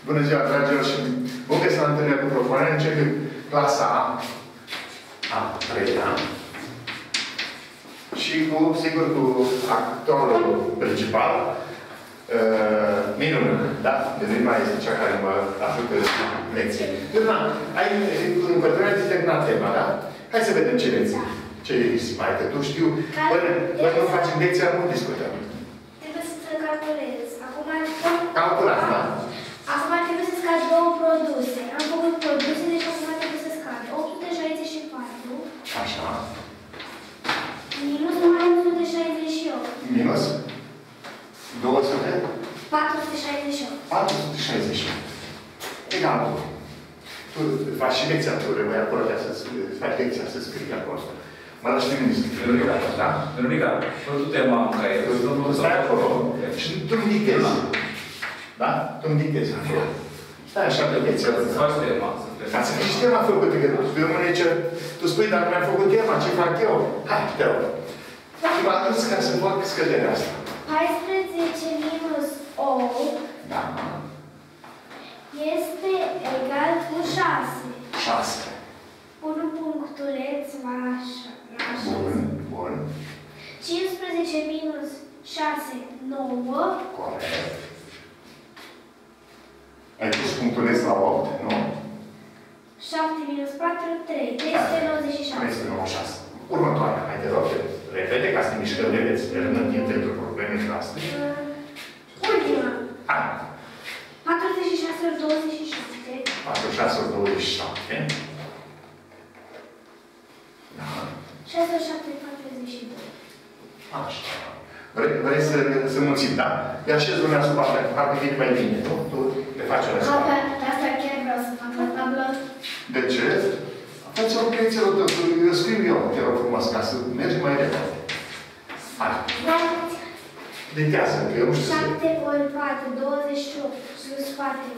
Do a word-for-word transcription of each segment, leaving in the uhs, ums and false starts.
Bună ziua, dragilor, și bun găsit la întâlnirea cu propunere. Începe clasa A treia. Și cu, sigur, cu actorul principal, uh, Minună, da? Minună este cea care mă ajută lecție. Minună, ai în pătrâne de terminat tema, da? Hai să vedem ce lecții. Ce mai că tu știu, până, până nu facem lecția, nu discutăm. Trebuie să calculez. Acum Calculați, da? Acum trebuie să scad două produse. Am făcut produse, deci acum trebuie să scad opt sute șaizeci și patru. Așa. Minus nouă sute șaizeci și opt. Minus? două sute? patru sute șaizeci și opt. patru sute șaizeci și opt. Egal tu. Tu faci și lecția, tu rămâi acolo ca să faci lecția, să scrii acolo. Mă lași nimeni să scrii. Veronica, da? Veronica, tu tema în care tu stai acolo și tu îmi dictezi. Da? Tu îmi dictezi acolo. Stai așa pe lecția. să faci tema. Ca să fii și tema făcută, că tu rămâne ce... Tu spui, dar mi-am făcut tema, ce fac eu? Hai, te rog. Și m-am dus ca să fac scăderea asta. paisprezece minus opt Da. este egal cu șase. șase. Un punctuleț la așa. Bun, bun. cincisprezece minus șase, nouă. Corect. Ai pus punctuleț la opt, nu? șapte minus patru, trei. trei sute nouăzeci și șase. trei sute nouăzeci și șase. Următoarea. Hai, te rog, repede, ca să ne mișcăm repede, să rămân timp pentru problemele noastre. Ultima. Hai. patruzeci și șase ori douăzeci și șapte. patruzeci și șase ori douăzeci și șapte. Da. șase ori șapte, patruzeci și doi. Așa. Vrei, vrei să, să mulțim, da? Ia așezi lumea sub asta, că parcă vine mai bine, nu? Tu le faci o răspundere. Pe asta chiar vreau să fac la tablă. De ce? Faci o lecție, eu scriu eu, te rog frumos, ca să mergi mai repede. Hai. Dictează, că eu nu știu să... șapte ori patru, douăzeci și opt, plus patru.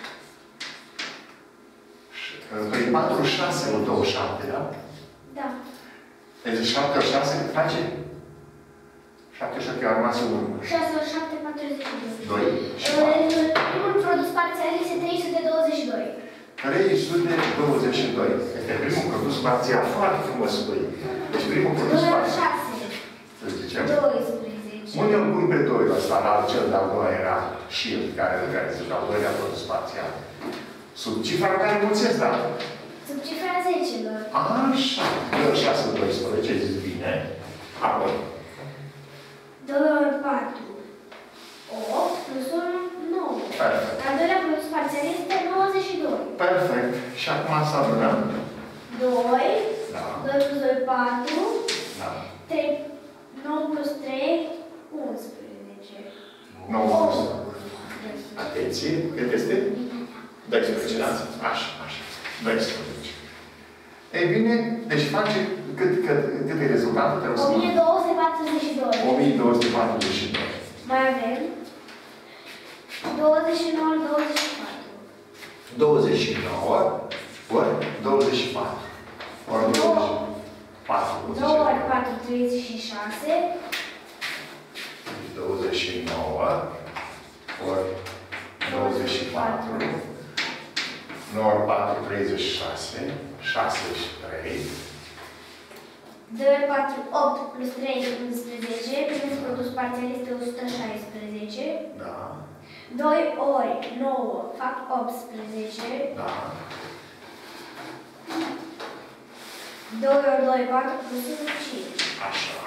Păi patru, șase ori douăzeci și șapte, da? Da. Deci șapte ori șase face? șapte ori șapte a rămas în urmă. șase ori șapte, patruzeci și doi. doi și patru. Primul produs parțial este trei sute douăzeci și doi. trei sute douăzeci și doi. Este primul produs parțial. Foarte frumos spui. Deci primul produs Numărul parțial. șase. Să zicem. doisprezece. Unde îl pun pe doi ăsta, la cel de-al doilea era shield, care care zice al doilea produs parțial. Sub cifra care mulțesc, da? Sub cifra zecelor. Așa. doi ori șase, doisprezece, zis bine. Apoi. doi ori patru. opt plus unu, nouă. Perfect. Al doilea produs parțial este nouăzeci și doi. Perfect. Și acum să adunăm. doi. Da. doi plus doi, patru. Da. trei, nouă plus trei, unsprezece. nouă plus. Atenție. Cât este? doisprezece, da? Așa, așa. doisprezece. Ei bine, deci face cât, cât, cât e rezultatul? o mie două sute patruzeci și doi. o mie două sute patruzeci și doi. Mai avem douăzeci și nouă, douăzeci și patru. douăzeci și nouă ori douăzeci și patru. Ori douăzeci și patru. nouă ori patru, treizeci și șase. douăzeci și nouă ori douăzeci și patru. nouă ori patru, treizeci și șase. șaizeci și trei. doi ori patru, opt plus trei, unsprezece. Primul produs parțial este o sută șaisprezece. Da. doi ori nouă fac optsprezece. Da. doi ori doi, patru plus unu, cinci. Așa.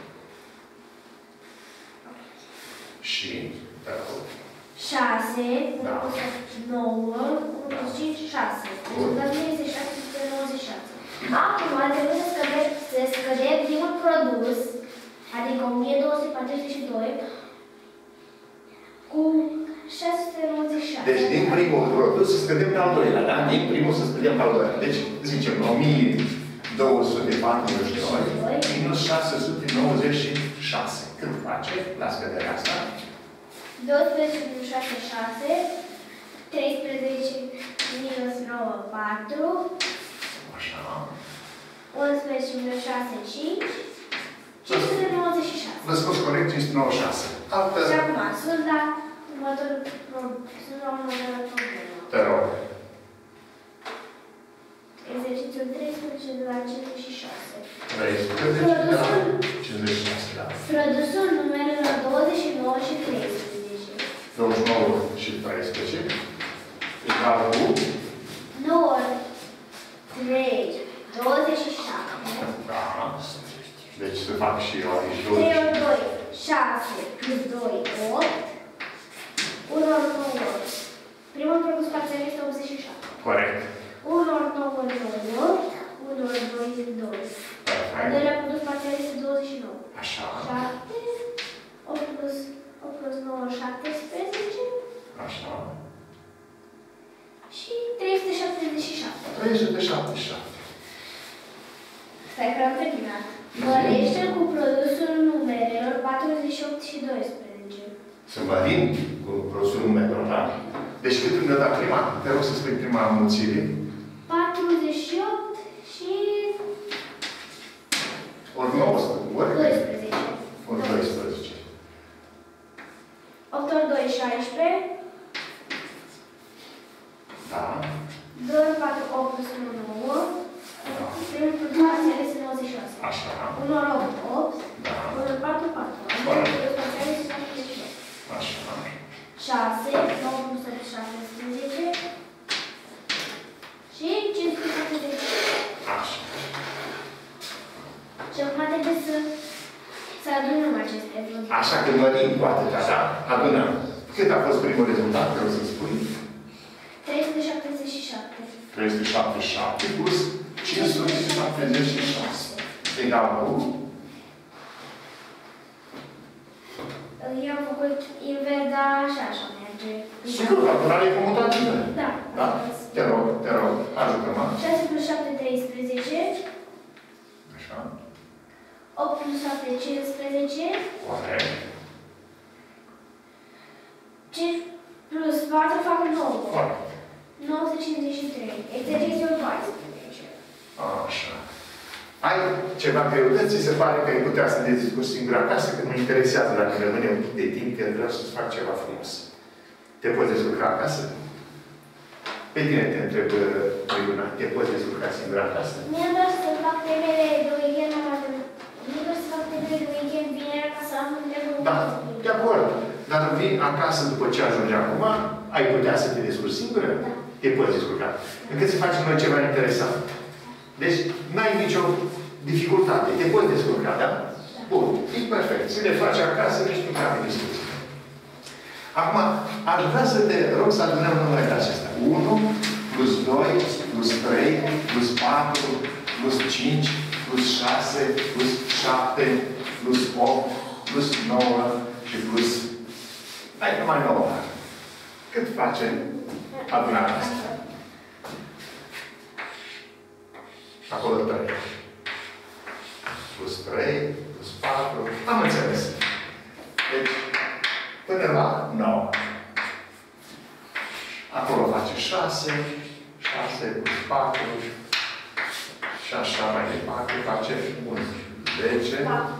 Și, te rog. șase, Da. nouă, unu plus cinci, șase. Rezultatul este șase sute nouăzeci și șase. Acum trebuie să scădem, să scădem primul produs, adică o mie două sute patruzeci și doi, cu șase sute nouăzeci și șase. Deci din primul produs să scădem pe al doilea, da? Din primul să scădem pe al doilea. Deci, zicem, o mie două sute patruzeci și doi minus șase sute nouăzeci și șase. Cât face la scăderea asta? doisprezece minus șase, șase. treisprezece minus nouă, patru. Așa. unsprezece minus șase, cinci. cinci sute nouăzeci și șase. Răspuns corect, cinci sute nouăzeci și șase. Altă... Și acum, sunt la următorul problem. Sunt la următorul problem. Te rog. Exercițiul treisprezece de la cincizeci și șase. treisprezece de la cincizeci și șase, da. Produsul numerelor douăzeci și nouă și treisprezece. douăzeci și nouă și treisprezece. Egal cu? nouă, trei, douăzeci și șapte. Da. Deci să fac și eu aici trei ori doi, șase, plus doi, opt. unu ori nouă. Primul produs parțial este optzeci și șapte. Corect. unu ori nouă, nouă. unu ori doi, doi. Al doilea produs parțial este douăzeci și nouă. Așa. șapte. opt plus, opt plus nouă, șaptesprezece. Așa. Și trei sute șaptezeci și șapte. trei sute șaptezeci și șapte. Stai că am terminat. Mărește cu produsul numerelor patruzeci și opt și doisprezece. Să mărim cu produsul numerelor, da? Deci cât îmi dă prima? Te rog să spui prima înmulțire. patruzeci și opt și... Ori nouăsprezece. Ori? doisprezece. Ori doisprezece. opt ori doi, șaisprezece. Da. doi ori patru, opt plus unu, nouă. Primul produs parțial este nouăzeci și șase. Așa. unu ori opt, opt. Da. unu ori patru, patru. Corect. Primul produs parțial este șaptezeci și opt. Așa. șase, nouă plus opt, șaptesprezece. Și cinci sute șaptezeci. Așa. Și acum trebuie să, să adunăm aceste produse. Așa că mărim cu atâta, da? Adunăm. Cât a fost primul rezultat? Vreau să spui? trei sute șaptezeci și șapte. trei sute șaptezeci și șapte plus cinci sute șaptezeci și șase. Egal cu? Eu am făcut invers, dar așa, așa merge. Sigur, calculare comutativă. Da. Da? Te rog, te rog, ajută-mă. șase plus șapte, treisprezece. Așa. opt plus șapte, cincisprezece. Corect. cinci plus patru fac nouă. Corect. nouă sute cincizeci și trei. Exercițiul paisprezece. Așa. Ai ceva greutăți? Ți se pare că ai putea să ne discuți singur acasă? Că mă interesează dacă rămâne un pic de timp, că vreau să-ți fac ceva frumos. Te poți descurca acasă? Pe tine te întreb, Iuna, te poți descurca singur acasă? Mie doar să fac temele de weekend la Mie doar să fac temele de weekend vinerea ca să am întregul. Da, de acord. Dar vii acasă după ce ajungi acum, ai putea să te descurci singură? Da. Te poți descurca. Încât să facem noi ceva interesant. Deci, n-ai nicio dificultate. Te poți descurca, da? Bun. E perfect. Să le faci acasă, nici nu care discuție. Acum, aș vrea să te rog să adunăm numele acestea. unu, plus doi, plus trei, plus patru, plus cinci, plus șase, plus șapte, plus opt, plus nouă și plus... Hai numai nouă. Cât face adunarea asta? Acolo trei. Plus trei, plus patru. Am înțeles. Deci, până la nouă. Acolo face șase, șase plus patru, și așa mai departe face unsprezece.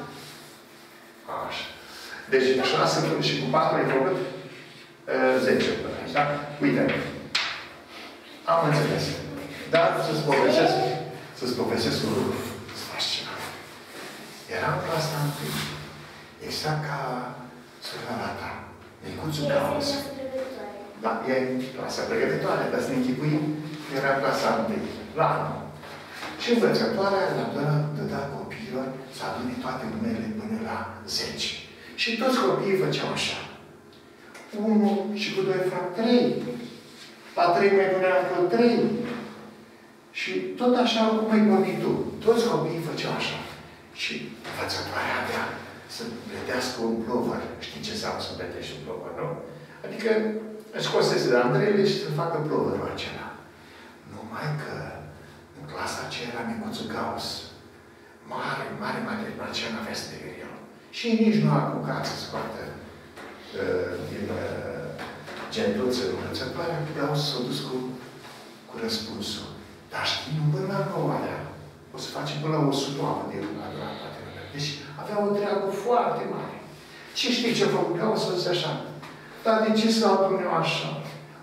Așa. Deci șase și cu patru e făcut zece până aici, da? Uite. Am înțeles. Dar să-ți povestesc, să-ți povestesc un lucru. Să faci ceva. Era în clasa întâi. Exact ca surala ta. Micuțul Caos. Da, e clasa pregătitoare, dar să ne închipuim că era clasa întâi. La anul. Și învățătoarea la dădea copiilor să adune toate numerele până la zece. Și toți copiii făceau așa. unu și cu doi fac trei. La trei mai punea încă trei. Și tot așa cum ai vorbit tu. Toți copiii făceau așa. Și învățătoarea avea să plătească un plovăr. Știi ce înseamnă să plătești un plovăr, nu? Adică își scosese de Andreile și să facă plovărul acela. Numai că în clasa aceea era micuțul Gauss. Mare, mare matematician, nu avea să de el. Și nici nu a apucat să scoată uh, din uh, gentuță învățătoarea, Gauss s-a dus cu, cu răspunsul. Dar știi, nu până la nouă alea. O să facem până la o sutoamă de la toate numele. Deci avea o treabă foarte mare. Ce știi ce a făcut Gauss? O să așa. Dar de ce să adun eu așa?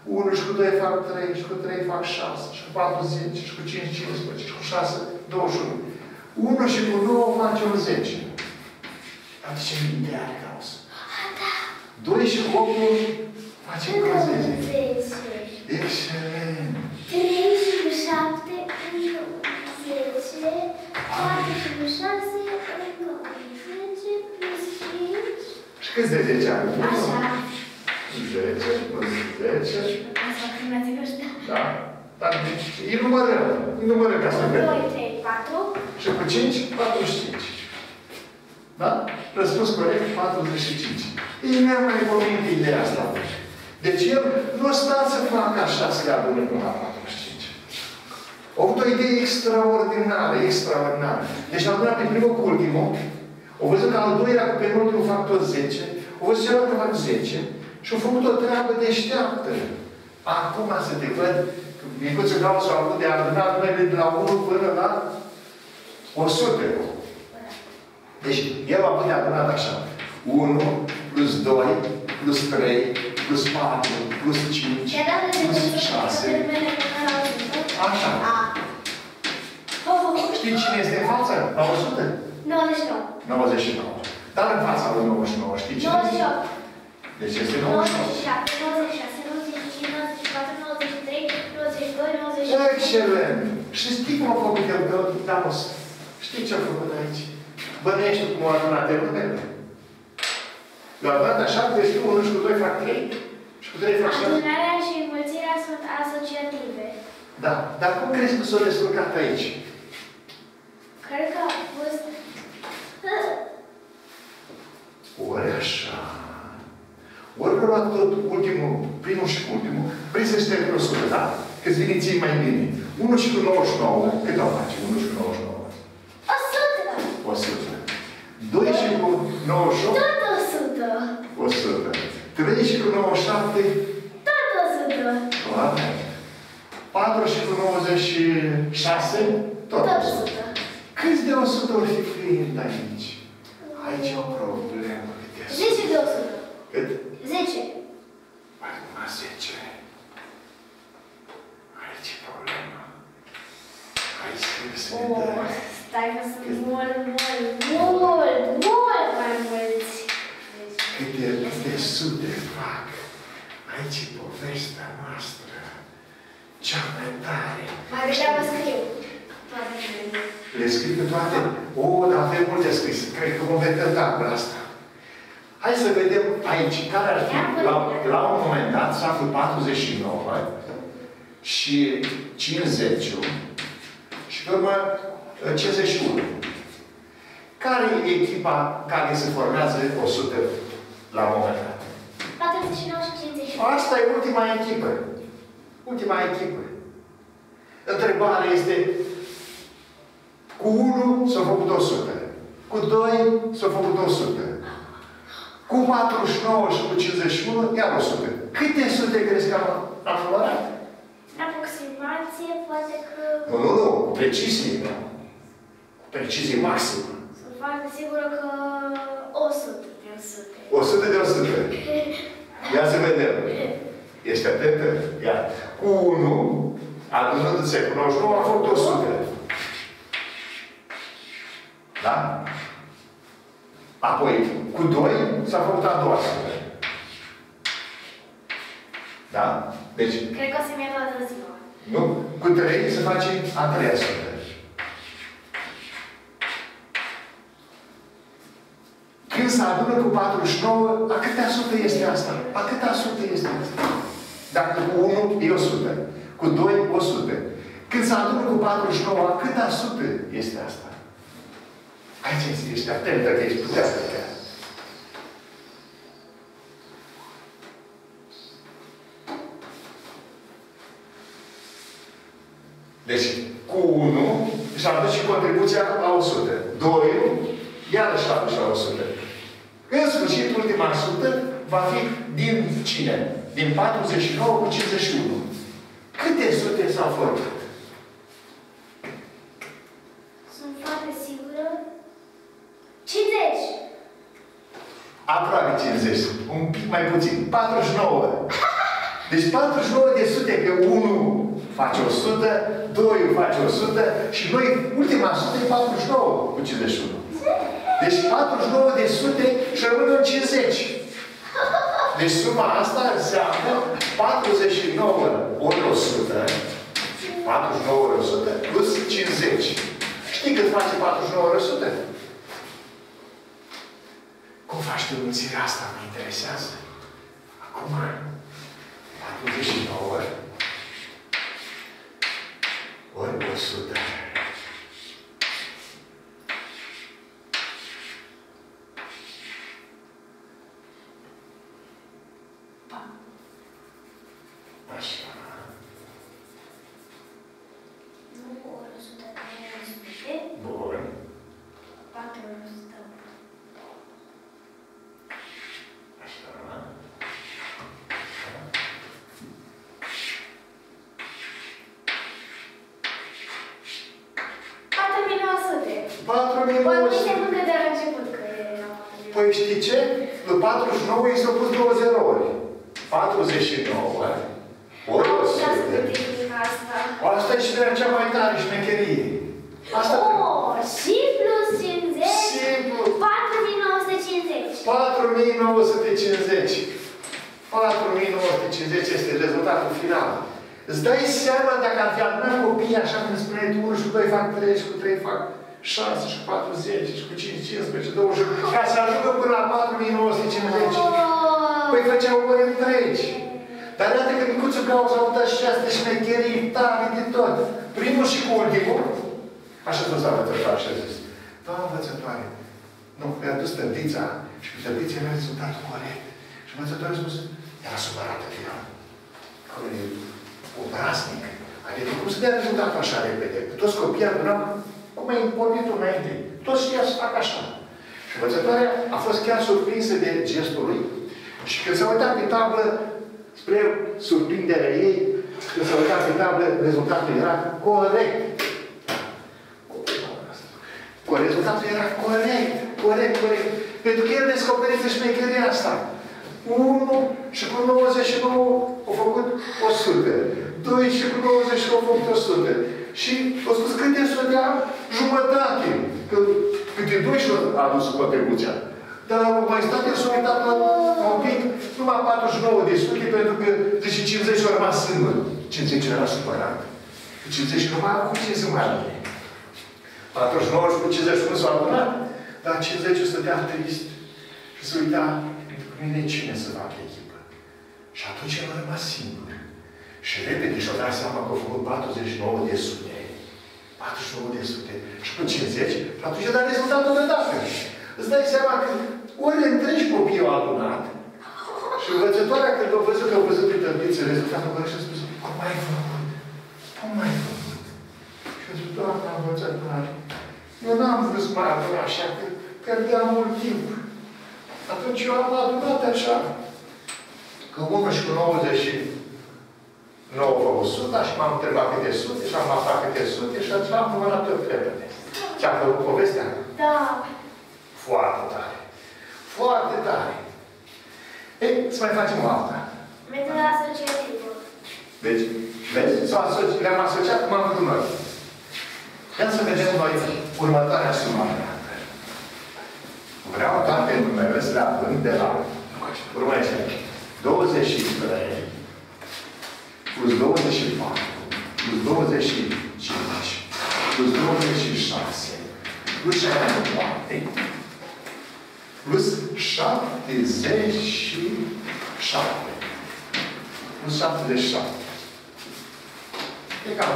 unu și cu doi fac trei, și cu trei fac șase, și cu patru zece, și cu cinci cincisprezece, și cu șase douăzeci și unu. unu și cu nouă facem zece. Aducem ideea cauză. doi și cu opt facem zece. Excelent! trei și cu șapte încă zece. patru și cu șase încă zece plus cinci. Și câți de zece am? Așa. zece plus zece. Asta primeați că știu. Da. Dar îi numărăm. Îi numărăm ca să vedem. doi, trei, patru. Și cu cinci, patruzeci și cinci. Da? Răspuns corect, patruzeci și cinci. Ei mi-a mai pomenit ideea asta. Deci el nu a stat să facă așa să le adune până la patruzeci și cinci. A avut o idee extraordinară, extraordinară. Deci a adunat pe primul cu ultimul, a văzut că al doilea cu penultimul fac tot zece, a văzut celălalt că fac zece și a făcut o treabă deșteaptă. Acum să te văd că Micuță Gauss a avut de adunat numele de la unu până la o sută. Deci el a avut de adunat așa. unu plus doi plus trei plus patru plus cinci plus șase. Așa. Știi cine este în față? La o sută? nouăzeci și nouă. nouăzeci și nouă. Dar în fața lui nouăzeci și nouă, știi cine? nouăzeci și opt. Deci este nouăzeci și nouă. nouăzeci și șapte, nouăzeci și șase, nouăzeci și cinci, nouăzeci și patru, nouăzeci și trei, nouăzeci și doi, nouăzeci și trei. Excelent! Și știi cum a făcut el pe Damos? Știi ce a făcut aici? Bănești cum a adunat el numele. Le-a adunat așa, deci tu unu și cu doi fac trei. Și cu trei fac șase. Adunarea și înmulțirea sunt asociative. Da. Dar cum crezi că s-a descurcat aici? Cred că a fost... Ori așa. Ori că a luat tot ultimul, primul și ultimul, vrei să-și termini o sută, da? Că-ți vine ție mai bine. unu și cu nouăzeci și nouă, cât o face? unu și cu nouăzeci și nouă. o sută! o sută. doi și cu nouăzeci și opt. Tot o sută! o sută. trei și cu nouăzeci și șapte. Tot o sută! Toate. patru și cu nouăzeci și șase. Tot Tot o o sută. sută! Câți de o sută ori fi fiind aici? Aici e o problemă. Câte zece de o sută. Cât? zece. Mai numai zece. Aici e problema. Aici trebuie să ne Oh, dăm. stai că sunt mult, mult, mult, mult mai mulți. Câte, câte sute fac. Aici e povestea noastră. Cea mai tare. Mai degrabă scriu. Le scrii pe toate? O, dar avem mult de scris. Cred că vom vedea tabla asta. Hai să vedem aici care ar fi. La, la un moment dat s-a făcut patruzeci și nouă și cincizeci și pe urmă cincizeci și unu. Care e echipa care se formează o sută la un moment dat? patruzeci și nouă și cincizeci și unu. Asta e ultima echipă. Ultima echipă. Întrebarea este: cu unu s-a făcut o sută. Cu doi s-a făcut o sută. Cu patruzeci și nouă și cu cincizeci și unu, iar o sută. Câte sute crezi că am, am numărat? Aproximație, poate că... Nu, nu, nu. Precizie. Precizie maximă. Sunt foarte sigură că o sută de o sută. o sută de o sută. Ia să vedem. Ești atentă? Ia. Cu unu, adunându-se cu nouăzeci și nouă, a făcut o sută. Da? Apoi, cu doi s-a făcut a doua sută. Da? Deci, Cred că o să-mi ia toată ziua. nu? Cu trei se face a treia sută. Când se adună cu patruzeci și nouă, a câtea sută este asta? A câtea sută este asta? Dacă cu unu e o sută. Cu doi, o sută. Când se adună cu patruzeci și nouă, a câtea sută este asta? Aici ești atentă că ești puternică. Deci, cu unu și aduce contribuția la o sută. doi, iarăși aduce la o sută. În sfârșit, ultima sută va fi din cine? Din patruzeci și nouă cu cincizeci și unu. Câte sute s-au format? Sunt foarte sigură. cincizeci! Aproape cincizeci. Un pic mai puțin. patruzeci și nouă. Deci patruzeci și nouă de sute, că unu face o sută, doi face o sută și noi, ultima sută e patruzeci și nouă cu cincizeci și unu. Deci patruzeci și nouă de sute și rămâne în cincizeci. Deci suma asta înseamnă patruzeci și nouă ori o sută, patruzeci și nouă ori o sută plus cincizeci. Știi cât face patruzeci și nouă ori o sută? Cum faci tu înmulțirea asta? Mă interesează. Acum, patruzeci și nouă ori o sută. Așa. Nu ori o sută, trei sute. Bun. patru ori o sută. Așa. patru mii nouă sute. patru mii Păi nouă nu se sute. mâncă de la început că era patru mii nouă sute. Păi știi ce? La patruzeci și nouă i s-au pus două zerouri. patruzeci și nouă ori o Asta sută. asta. Asta e și de cea mai tare șmecherie. Asta trebuie. Oh, și plus cincizeci. Simplu. patru mii nouă sute cincizeci. patru mii nouă sute cincizeci. patru mii nouă sute cincizeci este rezultatul final. Îți dai seama dacă am fi adunat copiii așa cum spuneai tu, unu și cu doi fac trei, și cu trei fac șase, și cu patru zece, și cu cinci, cincisprezece, douăzeci, ca să ajungă până la patru mii nouă sute cincizeci. Păi făceau ori întregi. Dar iată că micuțul Gauss a avut această șmecherii tare de tot. Primul și cu ultimul, așa s-o s-a învățătoare și a zis, doamna învățătoare, nu, mi-a dus tătița și cu tătița mi-a rezultatul corect. Și învățătoarea a spus, era supărată de el. Că e obraznic. Adică cum să dea rezultatul așa repede? Că toți copiii adunau, cum ai pornit tu înainte. Toți știa să facă așa. Și învățătoarea a fost chiar surprinsă de gestul lui. Și când s-a uitat pe tablă, spre surprinderea ei, când s-a uitat pe tablă, rezultatul era corect. Rezultatul era corect, corect, corect. Pentru că el descoperise șmecheria asta. unu și cu nouăzeci și nouă au făcut o sută. doi și cu nouăzeci și nouă au făcut o sută. Și au spus câte sudea jumătate. Că câte doi și-au adus contribuția. Dar mai stat el s-a uitat la un pic, numai patruzeci și nouă de sute, pentru că zice cincizeci au rămas singur. cincizeci era supărat. cincizeci numai acum ce se mai are. patruzeci și nouă și cu cincizeci și unu s-au adunat, dar cincizeci stătea trist și se uita, pentru mine cine să facă echipă? Și atunci el a rămas singur. Și repede și-a dat seama că au făcut patruzeci și nouă de sute. patruzeci și nouă de sute. Și cu cincizeci, și atunci a dat rezultatul de dată. Îți dai seama că ori întregi copii au adunat și învățătoarea când au văzut că au văzut pe tăbiță rezultatul corect și a spus, cum ai făcut? Cum ai făcut? Și a zis, doamna învățătoare, eu n-am vrut să mă adun așa, că pierdeam mult timp. Atunci eu am adunat așa, că unu și cu nouăzeci și nouă făcut suta și m-am întrebat câte sute și am aflat câte sute și atunci am numărat tot repede. Ți-a plăcut povestea? Da. Foarte tare. Foarte tare. Ei, să mai facem o alta. Metoda asociativă. Deci, vezi? Le-am asociat cum am vrut noi. Ia să vedem noi următoarea sumare. Vreau toate numele să le având de la urmărește. douăzeci și trei plus douăzeci și patru plus douăzeci și cinci plus douăzeci și șase plus șaptezeci și patru plus șaptezeci și șapte. Plus șaptezeci și șapte. E cam.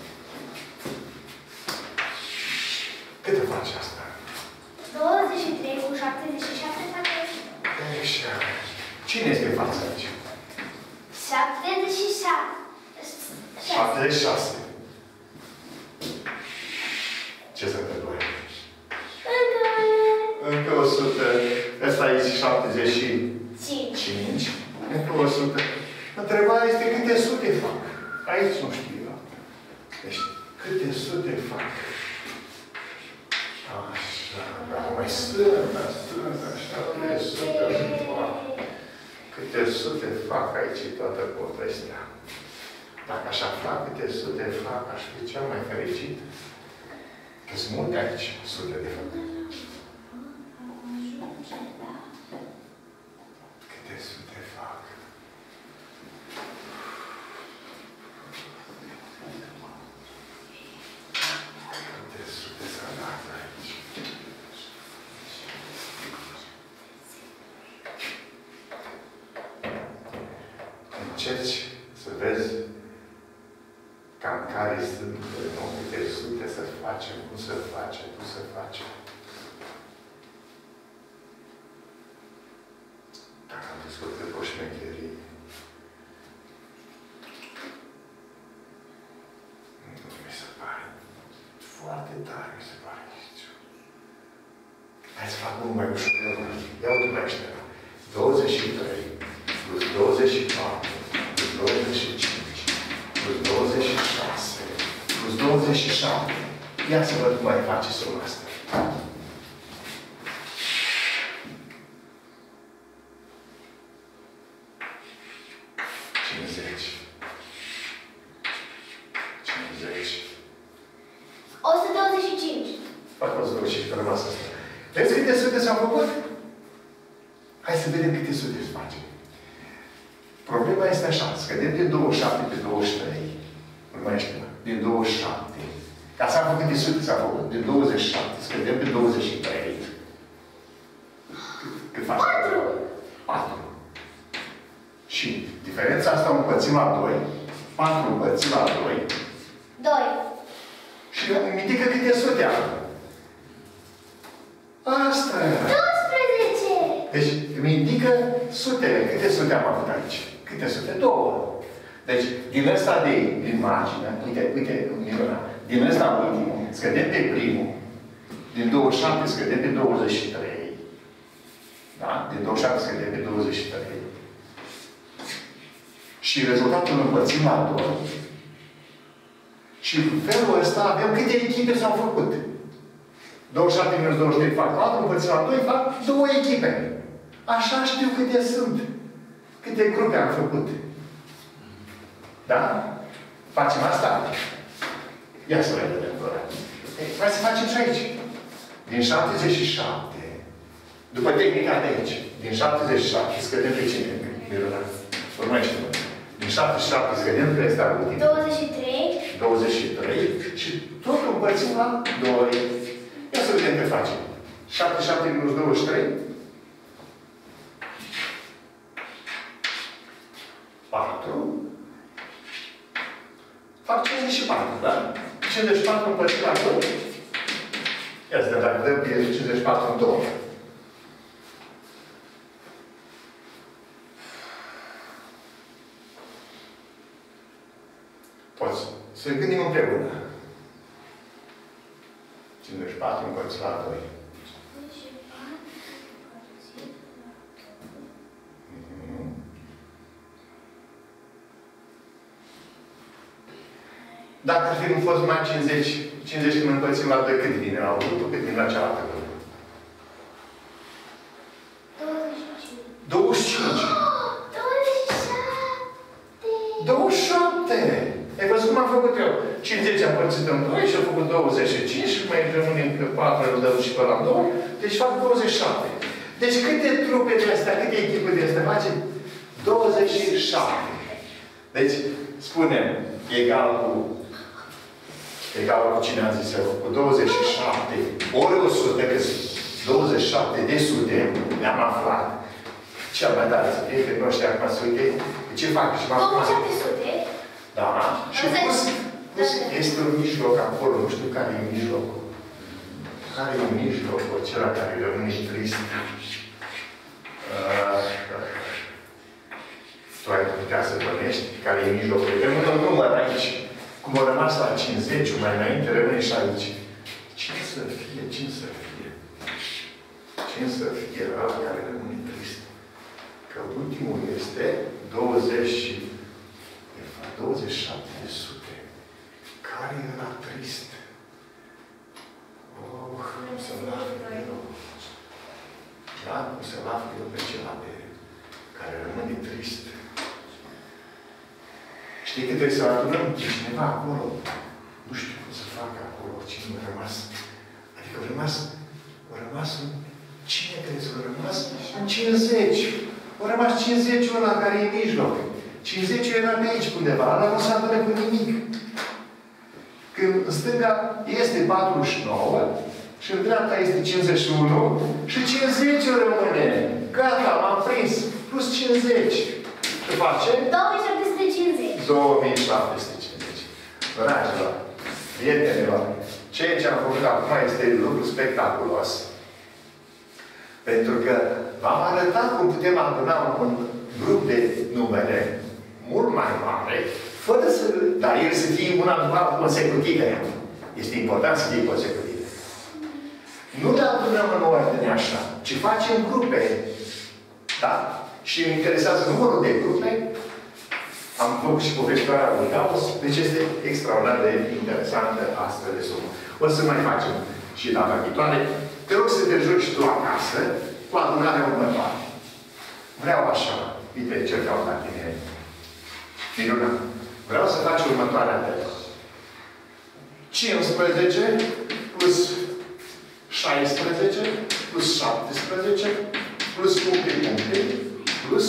Cât face asta? douăzeci și trei cu șaptezeci și șapte face? Așa. Cine este în față aici? șaptezeci și șapte. șaptezeci și șase. Ce se întâmplă? Încă Încă o sută. Ăsta este șaptezeci și cinci. cinci. Încă o sută. Întrebarea este câte sute fac. Aici nu știu eu. Deci, câte sute fac? Așa, dar mai sunt, mai sunt, așa, câte sute fac. câte sute fac aici toată povestea. Dacă așa fac, câte sute fac, aș fi cel mai fericit. Că sunt multe aici, sute de fapt. Câte sute fac. Câte sute s-au dat aici. Încerci să vezi cam care sunt câte sute să facem, cum să facem, cum să facem. Dacă am descoperit o șmecherie. Nu mi se pare. Foarte tare mi se pare. Hai să fac unul mai ușor. Ia uite mai ăștia. douăzeci și trei plus douăzeci și patru plus douăzeci și cinci plus douăzeci și șase plus douăzeci și șapte. Ia să văd cum mai face suma asta. cincizeci. cincizeci. o sută douăzeci și cinci. Fac o sută douăzeci și cinci, că rămas asta. Vezi câte sute s-au făcut? Hai să vedem câte sute se face. Problema este așa. Scădem din douăzeci și șapte pe douăzeci și trei. Urmărește-mă. Din douăzeci și șapte. Ca să am făcut câte sute s-a făcut. Din douăzeci și șapte. Scădem pe douăzeci și trei. Cât faci? patru. patru. Și diferența asta o împărțim la doi. patru împărțim la doi. doi. Și îmi indică câte sute am. Asta e. doisprezece. Deci îmi indică sutele. Câte sute am avut aici? Câte sute? Două. Deci, din ăsta de, din margine, uite, uite, Miruna, din ăsta ultimul, scădem pe primul, din douăzeci și șapte scădem pe douăzeci și trei. Da? Din douăzeci și șapte scădem pe douăzeci și trei. Și rezultatul îl împărțim la doi. Și în felul ăsta avem câte echipe s-au făcut. douăzeci și șapte minus douăzeci și trei fac patru, împărțim la doi, fac două echipe. Așa știu câte sunt. Câte grupe am făcut. Da? Facem asta? Ia să vedem, fără. Hai să facem și aici. Din șaptezeci și șapte, după tehnica de aici, din șaptezeci și șapte, scădem pe cine? Miruna. Urmărește-mă. Din șaptezeci și șapte scădem pe ăsta ultim. douăzeci și trei. douăzeci și trei și tot împărțim la doi. Ia să vedem ce facem. șaptezeci și șapte minus douăzeci și trei. patru. Fac cincizeci și patru, da? cincizeci și patru împărțit la doi. Ia să vedem dacă dăm pe cincizeci și patru în două. Poți să gândim împreună. cincizeci și patru împărțit la doi. Dacă ar fi nu fost mai cincizeci, cincizeci când împărțim la doi, cât vine la o grupă, cât vine la cealaltă grupă? douăzeci și cinci. douăzeci și șapte. douăzeci și șapte. Ai văzut cum am făcut eu? cincizeci am împărțit în doi și am făcut douăzeci și cinci și mai rămâne încă patru, îl dăm și pe la doi. Deci fac douăzeci și șapte. Deci câte trupe de astea, câte echipe de astea face? douăzeci și șapte. Deci, spunem, egal cu egal cu cine am zis eu, cu douăzeci și șapte ori o sută, că douăzeci și șapte de sute, le-am aflat. Cel mai tare să fie, că nu știu acum să uite, ce fac? Și m-am două mii șapte sute. Da. Și pus, pus este un mijloc acolo, nu știu care e mijlocul. Care e mijlocul acela care rămâne trist? Uh, tu ai putea să bănești care e mijlocul. Rămâne un număr aici. Cum a rămas la cincizeci, mai înainte, rămâne și aici. Cine să fie? Cine să fie? Cine să fie ăla care rămâne trist? Că ultimul este douăzeci, de fapt, douăzeci și șapte de sute. Care era trist? Oh, cum să-l aflu eu? Da, cum să-l aflu eu pe cela de care rămâne Știi că trebuie să adunăm pe cineva acolo. Nu știu cum să facă acolo, cine a rămas. Adică a rămas, a rămas un... Cine crezi că a rămas? cincizeci. A rămas cincizeci ăla care e în mijloc. cincizeci era pe aici undeva, ăla nu s-a adunat cu nimic. Când în stânga este patruzeci și nouă și în dreapta este cincizeci și unu și cincizeci rămâne. Gata, m-am prins. Plus cincizeci. Ce face? două mii șapte sute cincizeci. două mii șapte sute cincizeci. Dragilor, prietenilor, ceea ce am făcut acum este lucru spectaculos. Pentru că v-am arătat cum putem aduna un grup de numere mult mai mare, fără să... Dar el să fie una după altă consecutive. Este important să fie consecutive. Nu le adunăm în ordine așa, ci facem grupe. Da? Și îmi interesează numărul de grupe. Am făcut și povestitoarea lui Gauss, deci este extraordinar de interesantă astfel de sumă. O să mai facem și data viitoare. Te rog să te joci tu acasă cu adunarea următoare. Vreau așa. Uite ce vreau la tine. Minunat. Vreau să faci următoarea teză. cincisprezece plus șaisprezece plus șaptesprezece plus puncte, puncte, plus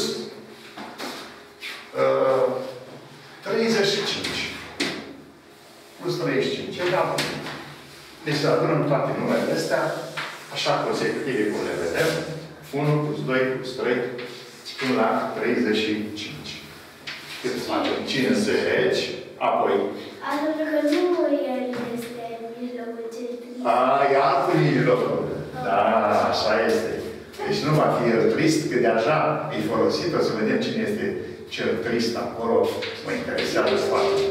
uh, treizeci și cinci. Plus treizeci și cinci. Egal. Deci să adunăm toate numerele astea, așa consecutive cum le vedem. unu plus doi plus trei până la treizeci și cinci. Cât facem? cincizeci, apoi... Asta pentru că nu el este mijlocul celui. A, e altul mijlocul. Da, așa este. Deci nu va fi el trist, că deja e folosit. O să vedem cine este cel trist acolo. Mă interesează foarte.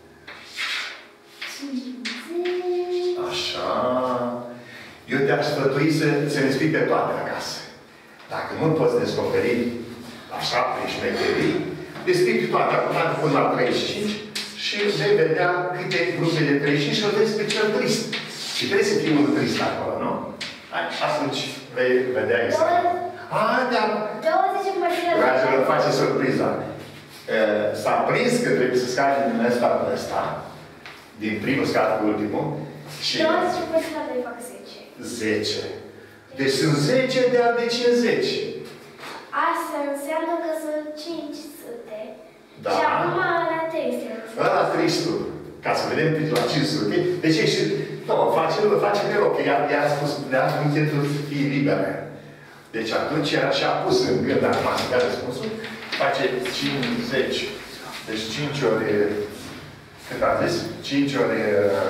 Așa. Eu te-aș sfătui să, să le spui pe toate acasă. Dacă nu poți descoperi așa, prin șmecherii, descrii toate acum până la treizeci și cinci și vei vedea câte grupe de treizeci și cinci și o vezi pe cel trist. Și trebuie să fie unul trist acolo, nu? Hai, atunci vei vedea exact. Ah, da. douăzeci împărțit la Dragilor, face surpriza. S-a prins că trebuie să scapi din ăsta până ăsta, din primul scat cu ultimul, și... douăzeci împărțit la doi fac zece. zece. Deci sunt zece de a de cincizeci. Asta înseamnă că sunt cinci sute. Da. Și acum la trei. Ăla tristul. Ca să vedem la cinci sute. Deci și... Nu, face, face de rog. Ea, ea a spus, ne-a spus să fie liberă. Deci atunci era și-a pus în gând, acum să dea răspunsul, face cincizeci. Deci cinci ori... Cât a zis? cinci ori...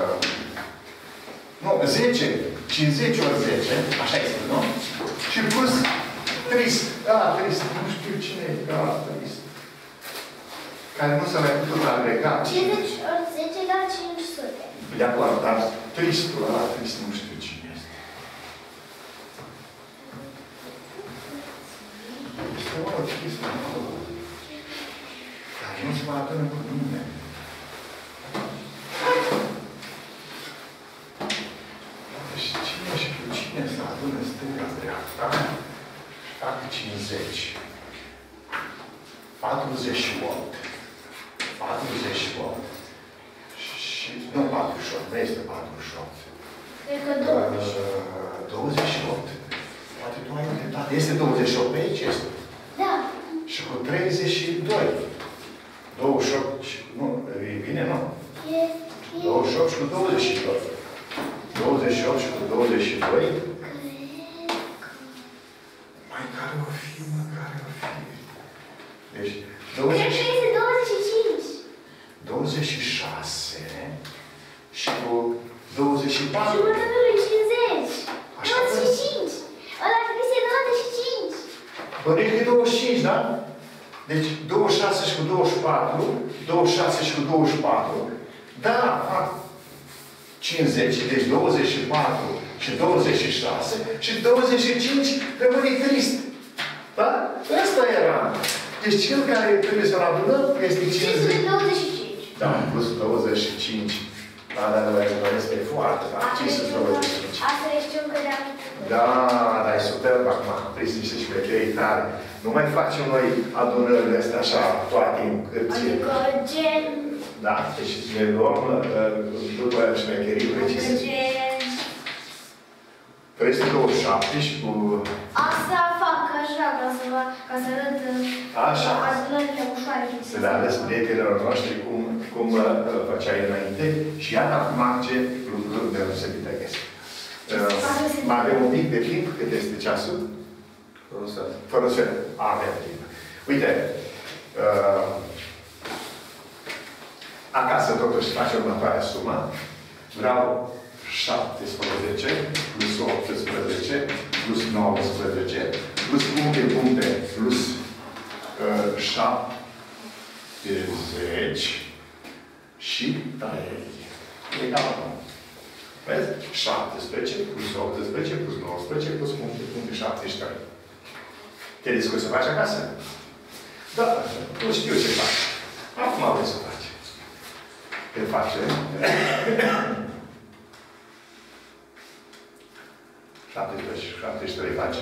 Nu, zece. cincizeci ori zece. Așa este, nu? Și plus trist. Ah, trist. Nu știu cine e. Ah, trist. Care nu s-a mai putut agrega. cincizeci ori zece la cinci sute. De acord, dar tristul ăla, trist, nu știu cine este. Este o trist acolo. Dar nu se mai adună cu nimeni. Deci cine și cu cine se adună stânga-dreapta? Fac cincizeci. patruzeci și opt. patruzeci și opt. Și nu patruzeci și opt, nu este patruzeci și opt. Cred că douăzeci. douăzeci și opt. Poate tu ai dreptate. Este douăzeci și opt pe aici? Este. Da. Și cu treizeci și doi. douăzeci și opt și... Nu, e bine, nu? douăzeci și opt și cu douăzeci și doi. douăzeci și opt și cu douăzeci și doi. Mai care o fi, mă, care o fi. Deci, Cred că este douăzeci și cinci. douăzeci și șase și cu douăzeci și patru. Jumătatea lui cincizeci. Așa, douăzeci și cinci. Ăla trebuie să fie douăzeci și cinci. Bănuiesc că e douăzeci și cinci, da? Deci douăzeci și șase și cu douăzeci și patru, douăzeci și șase și cu douăzeci și patru, da, fac cincizeci, deci douăzeci și patru și douăzeci și șase și douăzeci și cinci rămâne trist. Da? Asta era. Deci cel care trebuie să-l adunăm este cincizeci. cinci sute douăzeci și cinci. Da, plus douăzeci și cinci. Da, dar nu este foarte, da, cinci sute douăzeci și cinci. Asta e știu că de-am... Da, dar e superb acum. Trebuie să niște șmecherii tare. Nu mai facem noi adunările astea așa, toate în cârție. Adică gen... Da, deci ne luăm după șmecherii precise. Gen... trei sute douăzeci și șapte și cu... Asta fac așa, ca să, vă, ca să arăt Așa. adunările ușoare. Să le arăți prietenilor noștri cum, cum uh, făceai înainte și iată acum ce lucruri deosebite găsi. Uh, mai avem un pic de timp, cât este ceasul? Fără să... Fără să avem timp. Uite, uh, acasă totuși face următoarea sumă. Vreau șaptesprezece plus optsprezece plus nouăsprezece plus puncte, puncte plus uh, șaptezeci și trei. Egal. Vezi? șaptesprezece plus optsprezece plus nouăsprezece plus puncte, puncte șaptezeci și trei. Te descurci să faci acasă? Da, nu știu ce faci. Acum vrei să faci. Te face. șaptezeci, șaptezeci și trei face.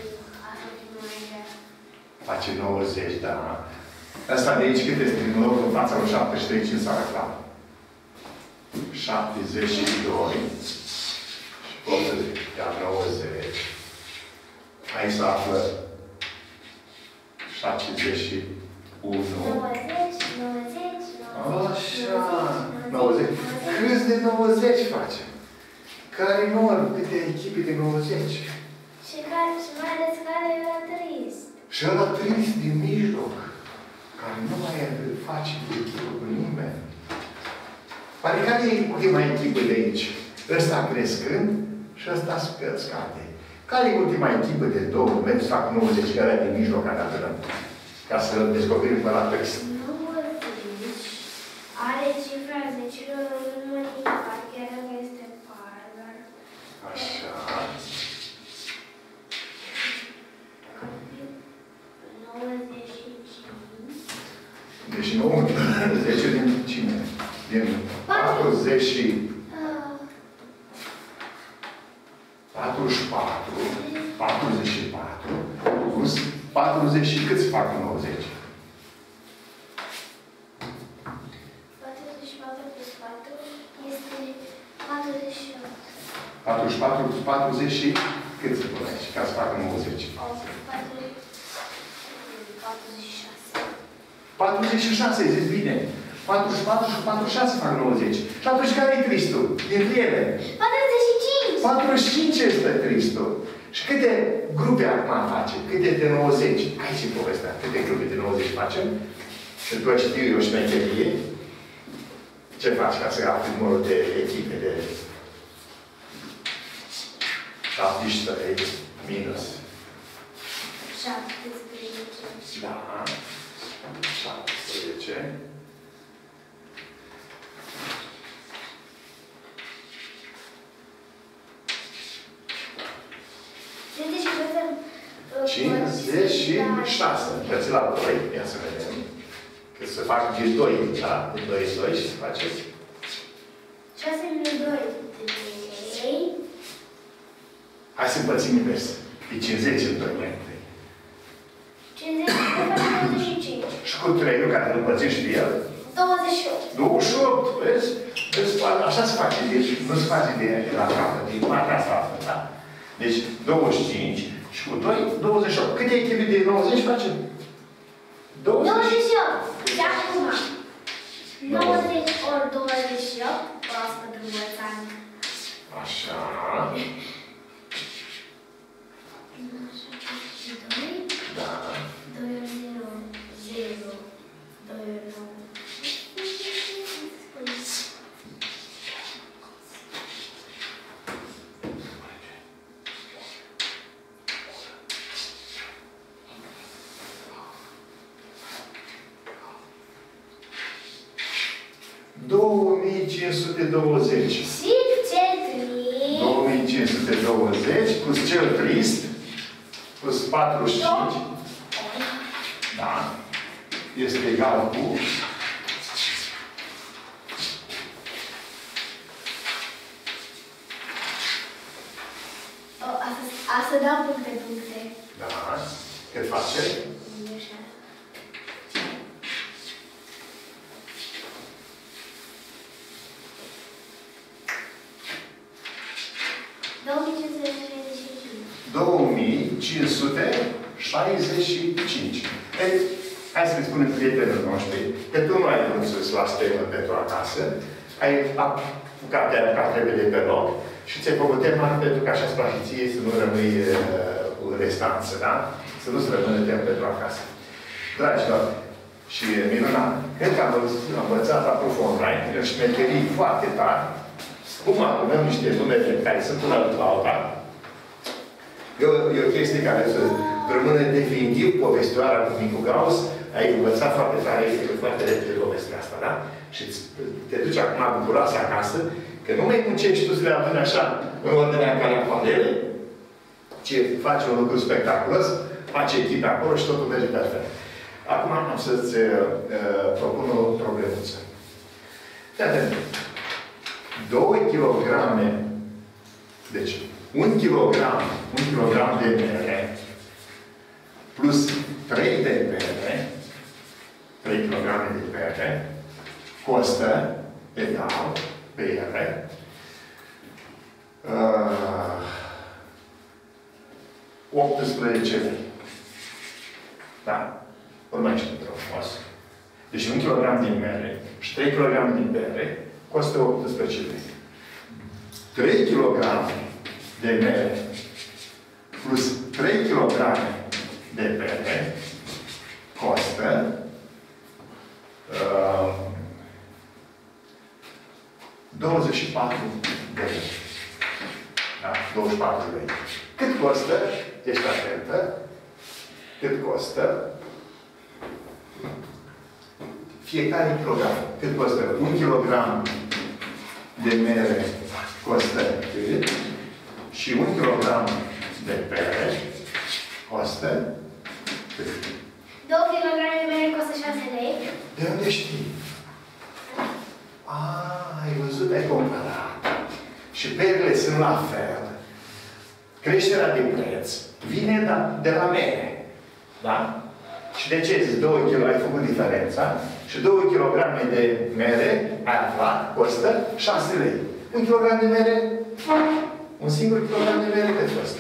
Face nouăzeci, da. Asta de aici cât este? Din locul în fața lui șaptezeci și trei, ce s-a reclam? șaptezeci și doi. Și pot să zic, ia nouăzeci. Aici se află șaptezeci și unu. nouăzeci, nouăzeci, Așa. nouăzeci. Câți de nouăzeci face? Care număr? Câte echipe de nouăzeci? Și, care, și mai ales care era trist. Și ăla trist din mijloc, care nu mai face de echipă cu nimeni. Pare care e ultima echipă de aici? Ăsta crescând și ăsta scade. Care e ultima echipă de două numeți să fac nouăzeci, ăla din mijloc care adunăm? Ca să descoperim pe la text. nouăzeci are cifra zecilor în măricat, chiar dacă este par, dar... Așa. nouăzeci și cinci. Deci nu, zece din cine? Din patruzeci și patruzeci și patru, patruzeci și patru, plus patruzeci și câți fac nouăzeci? patruzeci și patru plus patru este patruzeci și opt. patruzeci și patru plus patruzeci și cât se pune aici, ca să facă nouăzeci? patruzeci și șase. patruzeci și șase, zici bine. patruzeci și patru și patruzeci și șase fac nouăzeci. Și atunci care e Cristul? Dintre ele? patruzeci și cinci. patruzeci și cinci este Cristul. Și câte grupe acum facem? Câte de nouăzeci? Aici e povestea. Câte grupe de nouăzeci facem? Și după ce știu eu șmecherie, ce faci ca să afli numărul de echipe de șaptezeci și trei minus? șaptesprezece. Da. șaptesprezece. cincizeci și șase. Împărțit la doi. Ia să vedem. Că se fac de doi, da? De doi, doi și se face. șase minus doi. trei. Hai să împărțim invers. Pe cincizeci în doi mai întâi. cincizeci și douăzeci și cinci. Și cu trei, care îl împărțim și pe el? douăzeci și opt. douăzeci și opt. Vezi? Așa se face. Deci nu se face de la capăt. Din partea asta, da? Deci douăzeci și cinci. Și cu doi, douăzeci și opt. Câte echipe de nouăzeci facem? douăzeci și opt. De acum. nouăzeci ori douăzeci și opt. Proaspăt învățat. Așa. Da. doi ori zero. zero. doi ori nouă. două mii cinci sute douăzeci. Și ce trist. două mii cinci sute douăzeci plus cel trist plus patruzeci și cinci. Da. Este egal cu Asta dau puncte, puncte. da. Cât face? două mii cinci sute șaizeci și cinci. Ei, hai să-i spunem prietenilor noștri că tu nu ai vrut să-ți las temă pentru acasă, ai apucat, te-ai apucat repede pe loc și ți-ai făcut tema pentru că așa-ți place ție să nu rămâi uh, restanță, da? Să nu-ți rămână temă pentru acasă. Dragilor, și minunat, cred că am învățat aprofundai, în șmecherii foarte tari, cum acum am niște numere care sunt una după alta. E o, e o chestie care să rămână definitiv povestioara cu Micu Gauss. Ai învățat foarte tare, foarte repede povestea asta, da? Și te duci acum bucuroasă acasă, că nu mai muncești tu să le aduni așa în ordinea în care apare ele, ci faci un lucru spectaculos, faci echipe acolo și totul merge perfect. Acum am să-ți uh, propun o problemuță. Fii atent. două kilograme, deci un kilogram, un kilogram de mere plus trei de pere, trei kilograme de pere, costă egal pere uh, optsprezece lei. Da? Urmește într-o frumos. Deci un kilogram din mere și trei kilograme din pere costă optsprezece lei. trei kilograme de mere plus trei kilograme de pere costă uh, douăzeci și patru de lei. Da? douăzeci și patru de lei. Cât costă? Ești atentă. Cât costă? Fiecare kilogram. Cât costă? Un kilogram de mere costă cât? Și un kilogram de pere costă cât? două kilograme de mere costă șase lei. De unde știi? A, ai văzut, ai comparat. Și perele sunt la fel. Creșterea de preț vine de la mere. Da? Și de ce zici două kilograme, ai făcut diferența, și două kilograme de mere, ai aflat, costă șase lei. Un kilogram de mere, un singur kilogram de mere, cât costă?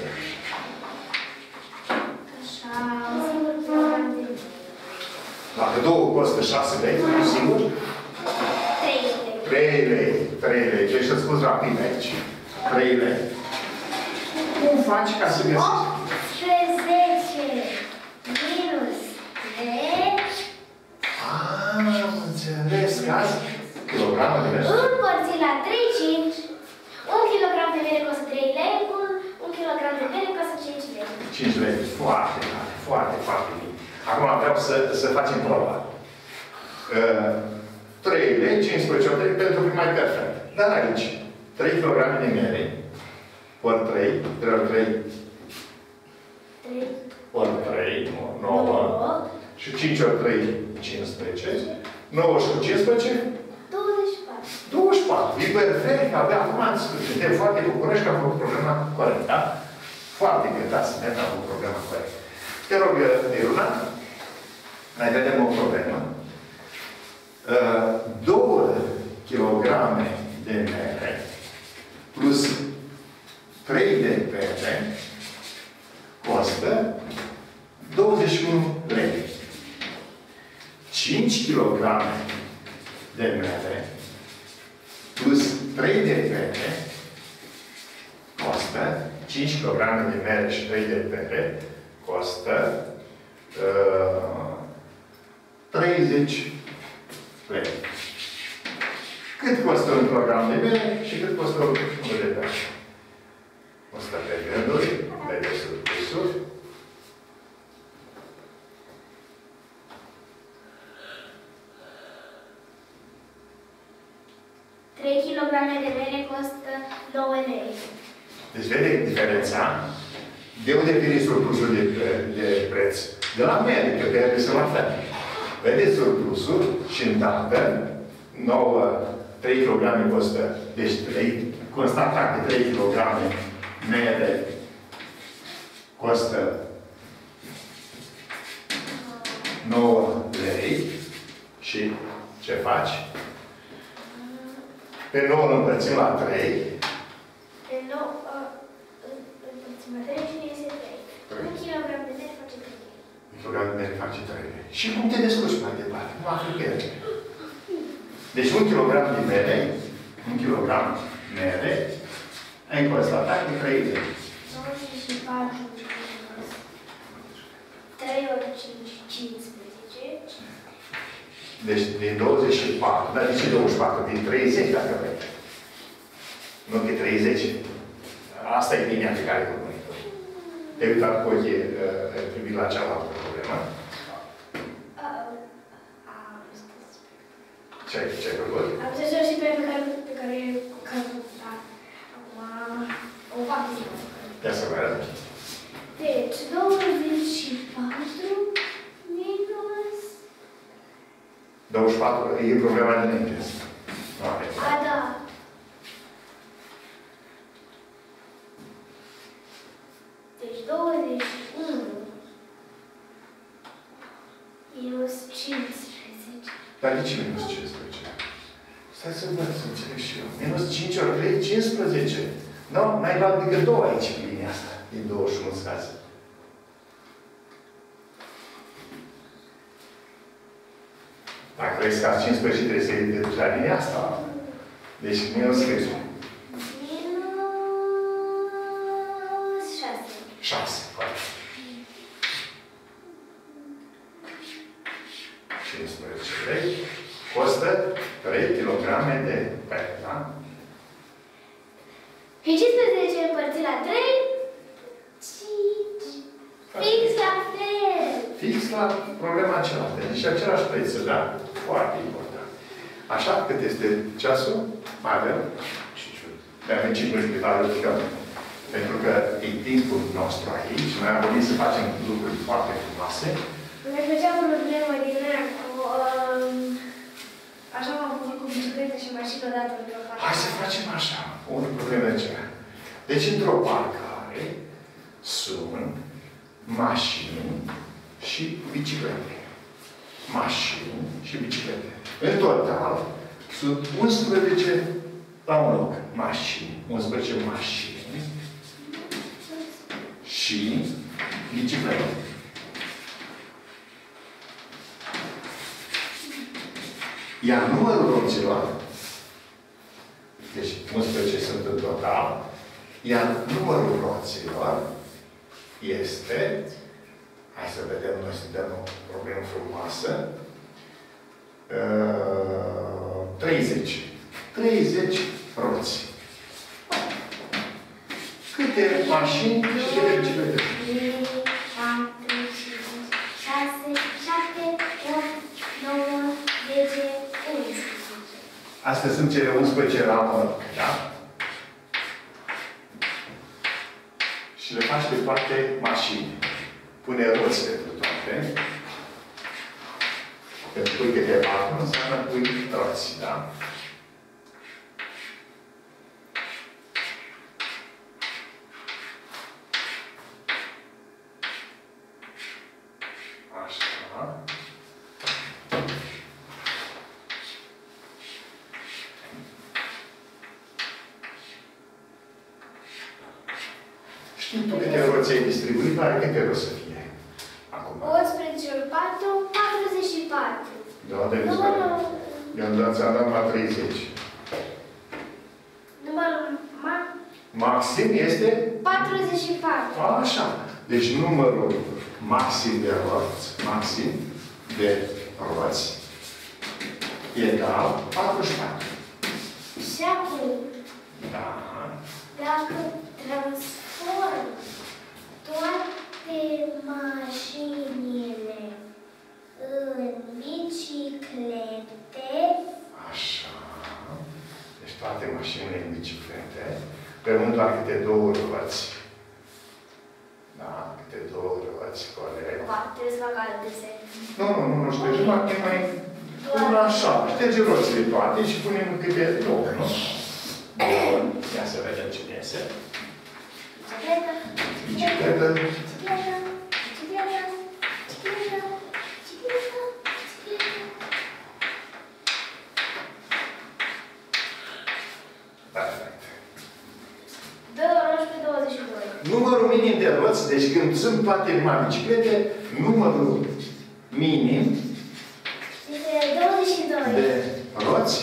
Așa, un singur kilogram de mere. Dacă două costă șase lei, un singur? trei lei. trei lei. trei lei. Deci să-ți spus rapid aici. trei lei. Cum faci ca să găsești? optsprezece minus trei. Ah, am înțeles. Azi, kilogramă de mere. Împărțit la trei, cinci. Un kilogram de mere costă trei lei, un, un kilogram de mere costă cinci lei. cinci lei. Foarte tare. Foarte, foarte bine. Acum vreau să, să facem proba. Uh, trei lei, cincisprezece lei pentru că e mai perfect. Dar aici, trei kilograme de mere, ori trei, trei ori trei, trei. ori trei, nouă, și cinci ori trei, cincisprezece, nouă și cu cincisprezece, douăzeci și patru. douăzeci și patru. E perfect, abia acum suntem foarte bucuroși că am făcut problema corect, da? Foarte gândați să ne am făcut problema corect. Te rog, Miruna, mai vedem o problemă. două kilograme de mere plus trei de pere costă douăzeci și unu lei. cinci kilograme de mere plus trei de pere costă, cinci kilograme de mere și trei de pere costă uh, treizeci lei. Cât costă un kilogram de mere și cât costă un kilogram de pere? Costă pe gânduri, pe desuri, desuri. trei kilograme de mere costă nouă lei. Deci vede diferența? De unde vine surplusul de, de preț? De la mere, că pe ele sunt la fel. Vedeți surplusul și îndată, nouă, trei kilograme costă, deci constatat că trei kilograme mere costă nouă lei și ce faci? Pe nouă îl împărțim la trei. Pe nouă împărțim la trei și iese trei. Un kilogram de mere face trei lei. Un kilogram de mere face trei lei. Și cum te descurci mai departe? Nu afli pierde. Deci un kilogram de mere, un kilogram mere, ai constatat de trei lei. douăzeci și patru minus trei ori cinci, cincisprezece. Deci din douăzeci și patru, dar de ce douăzeci și patru? Din treizeci dacă vrei. Nu de treizeci. Asta e linia pe care o pune. Te-ai uitat cu ochii uh, privit la cealaltă problemă. Ce ai, ce ai făcut? Am zis-o și pe care, pe care, care, da, acum, o fac zi. Ia să vă arăt. Deci, douăzeci și patru minus... douăzeci și patru, e problema dinainte. Nu aveți. A, da. Deci, douăzeci și unu minus cincisprezece. Dar de ce minus cincisprezece? Stai să văd, să înțeleg și eu. Minus cinci ori trei, cincisprezece. Nu, n-ai luat decât două aici pe linia asta, din douăzeci și unu scazi. Dacă vrei să scazi cincisprezece, trebuie să-i deduci la linia asta. Deci, minus cât? Minus șase. șase. Foarte. cincisprezece lei. Costă trei kilograme de pere, da? Și cincisprezece împărțit la trei, cinci. Fix la fel. Fix la problema cealaltă. Deci același preț, da? Foarte important. Așa, cât este ceasul? Mai avem? Mai avem cinci minute de valorificăm. Pentru că e timpul nostru aici. Noi am vorbit să facem lucruri foarte frumoase. Noi făceam o problemă din aia cu... Um, așa m-am făcut cu bicicletă și mașină odată într-o parte. Hai să facem așa. O problemă de aceea. Deci, într-o parcare sunt mașini și biciclete. Mașini și biciclete. În total, sunt unsprezece la un loc. Mașini. unsprezece mașini și biciclete. Iar numărul roților, deci unsprezece sunt în total, iar numărul roților este, hai să vedem, noi să dăm o problemă frumoasă, uh, treizeci. treizeci roți. Câte mașini și câte biciclete? patru, cinci, șase, șapte, opt, nouă, zece, unsprezece. Astea sunt cele unsprezece la mână, da? Și le faci pe toate mașini. Pune roți pentru toate. Pentru că câte patru înseamnă pui roți, da? Așa. Știi tu câte roți ai distribuit, dar câte roți să fie? Acum. unsprezece ori patru, patruzeci și patru. De unde ai zis? Eu ți-am dat la treizeci. Numărul ma Maxim este? patruzeci și patru. Așa. Deci numărul maxim de roți, maxim de roți, egal patruzeci și patru. Și acum, Da. dacă transform toate mașinile în biciclete, Așa. Deci toate mașinile în biciclete, rămân doar câte două roți. Da, câte două roți, corect. ba, trebuie să fac alt desen. Nu, nu, nu, nu ștergi, numai că mai... Una așa, șterge roțile toate și punem câte două, nu? Bun. Ia să vedem ce iese. Bicicletă, Bicicletă. bicicletă, bicicletă, bicicletă, bicicletă, numărul minim de roți, deci când sunt toate numai biciclete, numărul minim este douăzeci și doi. de roți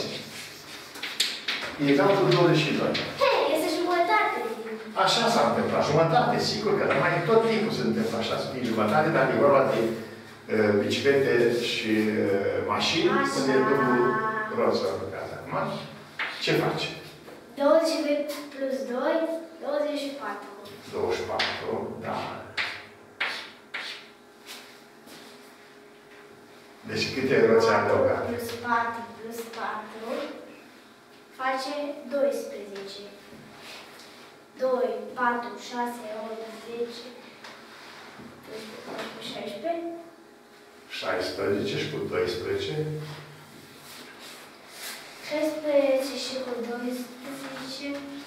e egal cu douăzeci și doi. Hei, este jumătate. Așa s-a întâmplat. Jumătate, sigur că dar mai tot timpul se întâmplă așa, să fie jumătate, dar e vorba de uh, biciclete și uh, mașini, Așa. unde e dublu roți la lucrează. Acum, ce face? douăzeci și doi plus doi, douăzeci și patru. douăzeci și patru, da. Deci câte roți adăugate? Plus patru plus patru face doisprezece. doi, patru, șase, opt, zece, șaisprezece. șaisprezece și cu doisprezece. șaisprezece și cu doisprezece.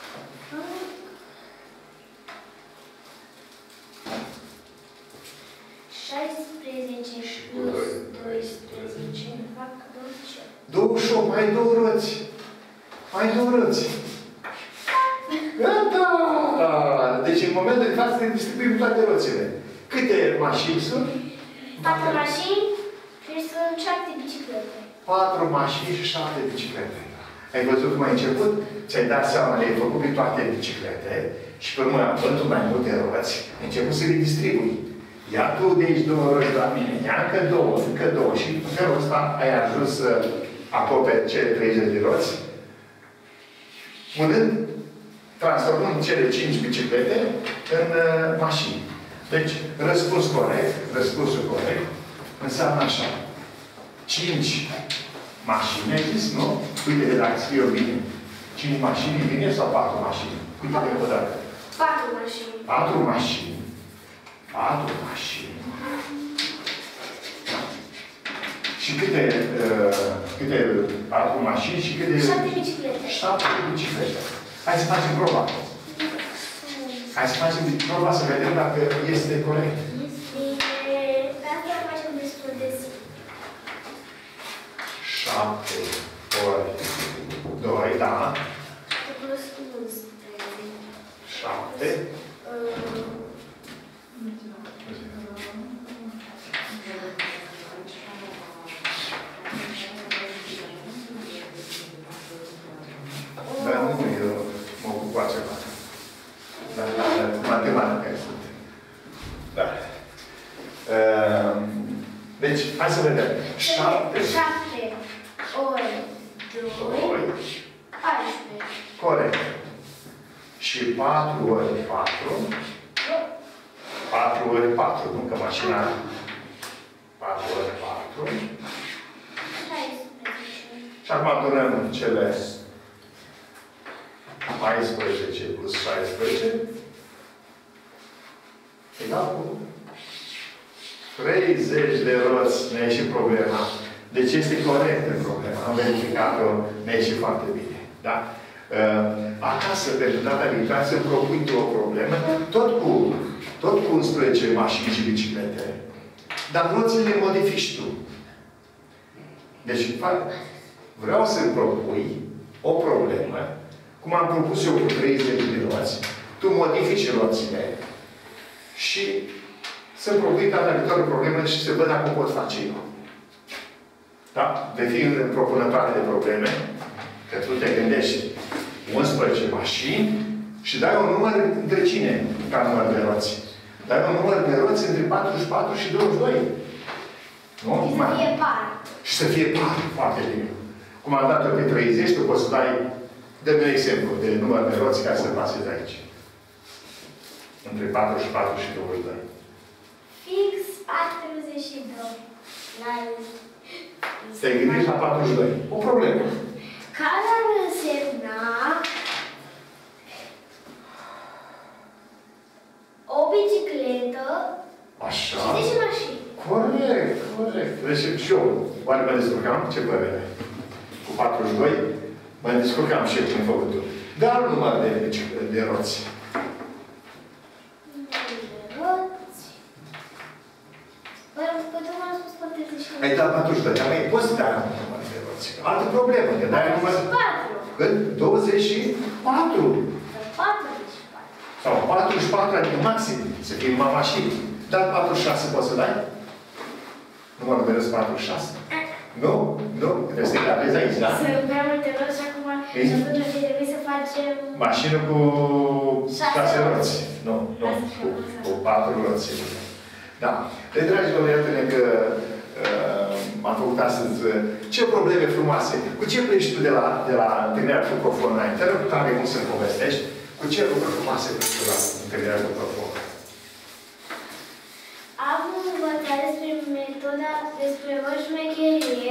șaisprezece și plus doisprezece fac douăzeci și opt. douăzeci și opt, mai două roți. Mai două roți. Gata! Deci în momentul de față ne distribuim toate roțile. Câte mașini sunt? patru mașini și sunt șapte biciclete. patru mașini și șapte biciclete. Ai văzut cum ai început? Ți-ai dat seama, le-ai făcut pe toate biciclete și pe urmă, având mai multe roți, ai început să le distribui. Ia tu de aici două roți la mine, ia încă două, încă două și în felul ăsta ai ajuns să acoperi cele treizeci de roți, punând, transformând cele cinci biciclete în uh, mașini. Deci, răspuns corect, răspunsul corect, înseamnă așa. cinci mașini, ai zis, nu? Uite, dacă scriu eu bine. cinci mașini e bine sau patru mașini? Uite-te o dată. patru mașini. patru mașini. patru mașini. Și câte, uh, câte patru mașini și câte... șapte biciclete. șapte biciclete. Hai să facem proba. Hai să facem proba să vedem dacă este corect. Bine, pe asta o facem destul de simplu. șapte ori doi, da. Plus unsprezece. șapte. Dar nu, eu mă ocup cu altceva. Dar, matematică este. Da. Deci, hai să vedem. șapte. șapte ori doi, paisprezece. Corect. Și patru ori patru. patru ori patru, nu? Că mașina... patru ori patru. șaisprezece. Și acum adunăm cele paisprezece plus șaisprezece. Egal cu treizeci de roți ne-a ieșit problema. Deci este corectă problema. Am verificat-o, ne-a ieșit foarte bine. Da? Acasă, pentru data viitoare, să-mi propui tu o problemă, tot cu, tot cu unsprezece mașini și biciclete. Dar roțile le modifici tu. Deci, fac, vreau să-mi propui o problemă, cum am propus eu cu treizeci de roți, tu modifici roțile și să-mi propui data viitoare o problemă și să văd dacă o pot face eu. Da? Vei fi în propunătoare de probleme, că tu te gândești unsprezece mașini și dai un număr între cine ca număr de roți? Dai un număr de roți între patruzeci și patru și douăzeci și doi. Nu? Și să fie par. Și să fie par. Foarte bine. Cum am dat-o pe treizeci, tu poți să dai, dă-mi un exemplu de număr de roți ca să pasezi aici. Între patruzeci și patru și douăzeci și doi. Fix patruzeci și doi. Te-ai gândit la patruzeci și doi. O problemă. Care ar însemna o bicicletă Așa. și zece mașini. Corect, corect. Deci și eu, oare mă descurcam? Ce părere? Cu patruzeci și doi, mă descurcam și eu cum ai făcut tu. Dar un număr de, de roți. De roți. Băi, că tu m-am spus patruzeci și doi. Ai dat patruzeci și doi, dar mai poți da un număr de roți. Altă problemă, că dai număr... patru. Cât? douăzeci și patru. patruzeci și patru. Sau patruzeci și patru, adică maxim, să fie numai mașini. Dar patruzeci și șase poți să dai? Numărul de râs patruzeci și șase. Nu? Nu? Trebuie să te capezi aici, da? Sunt prea multe roți și acum trebuie să facem... Mașină cu șase roți. Nu, nu, cu, cu patru roți. Da. Deci, dragilor, iată-ne că uh, am făcut astăzi uh, ce probleme frumoase. Cu ce pleci tu de la, de la întâlnirea cu Profon? Te rog tare cum să-mi povestești. Cu ce lucruri frumoase pleci tu la întâlnirea cu Profon? Am învățat despre metoda, despre o șmecherie.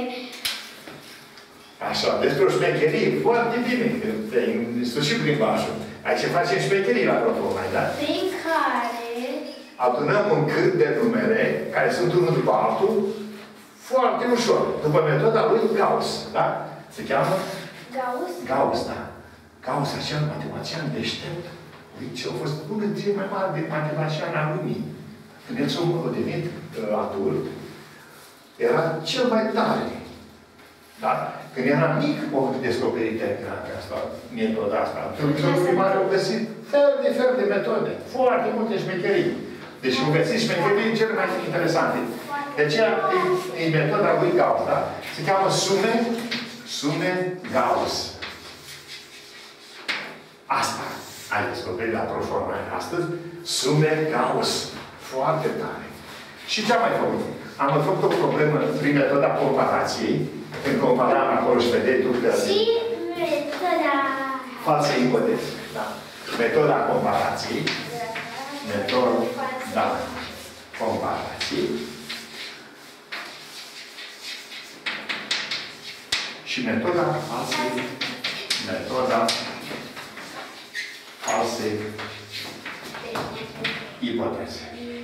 Așa, despre o șmecherie. Foarte bine. Te-ai sfârșit limbajul. Ai ce facem șmecherii la Profon, da? Prin care adunăm un cât de numere, care sunt unul după altul, foarte ușor. După metoda lui Gauss, da? Se cheamă? Gauss? Gauss, da. Gauss, acel matematician deștept. Uite, a fost unul dintre cei mai mari de matematiciani al lumii. Când el s-a devenit uh, adult, era cel mai tare. Da? Când era mic, a descoperit asta, metoda asta. Televizorii primari au găsit fel de fel de metode. Foarte multe șmecherii. Deci au găsit șmecherii cele mai interesante. De aceea e, e metoda lui Gauss, da? Se cheamă sume, sume Gauss. Asta ai descoperit la Profon astăzi. Sume Gauss. Foarte tare. Și ce am mai făcut? Am mai făcut o problemă prin metoda comparației. Când comparam acolo și vedeai tu că... Și metoda... False ipoteze. Da. Metoda comparației. Metoda comparației. Și metoda falsei. Metoda falsei ipoteze.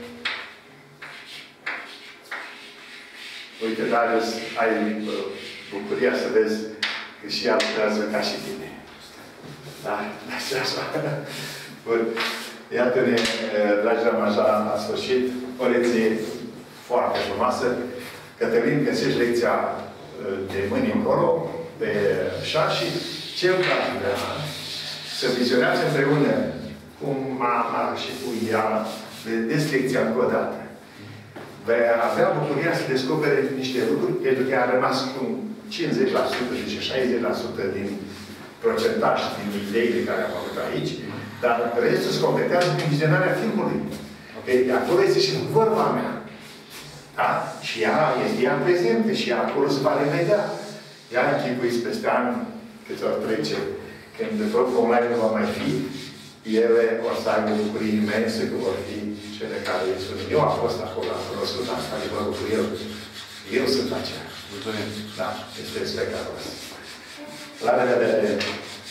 Uite, Darius, ai uh, bucuria să vezi că și ea lucrează ca și tine. Da? Așa, așa. Bun. Iată-ne, dragilor, așa, la sfârșit, o lecție foarte frumoasă. Cătălin, găsești lecția de mâini încolo, pe șa și ce îmi place vrea să vizionează împreună cu mama și cu ea, vedeți lecția încă o dată. Vei avea bucuria să descopere niște lucruri, pentru că a rămas cu cincizeci la sută, zice șaizeci la sută din procentaj, din ideile care am avut aici, dar restul se completează prin vizionarea filmului. Okay? Acolo este și vorba mea. Da? Și ea este ea prezentă și ea acolo se va remedia. Ea închipuiți peste ani, câte ori trece, când tot online nu va mai fi, ele o să aibă bucurii imense că vor fi cele care îi spun. Eu am fost acolo, am cunoscut asta, adevărul cu el. Eu sunt aceea. Mulțumim. Da, este spectaculos. La revedere!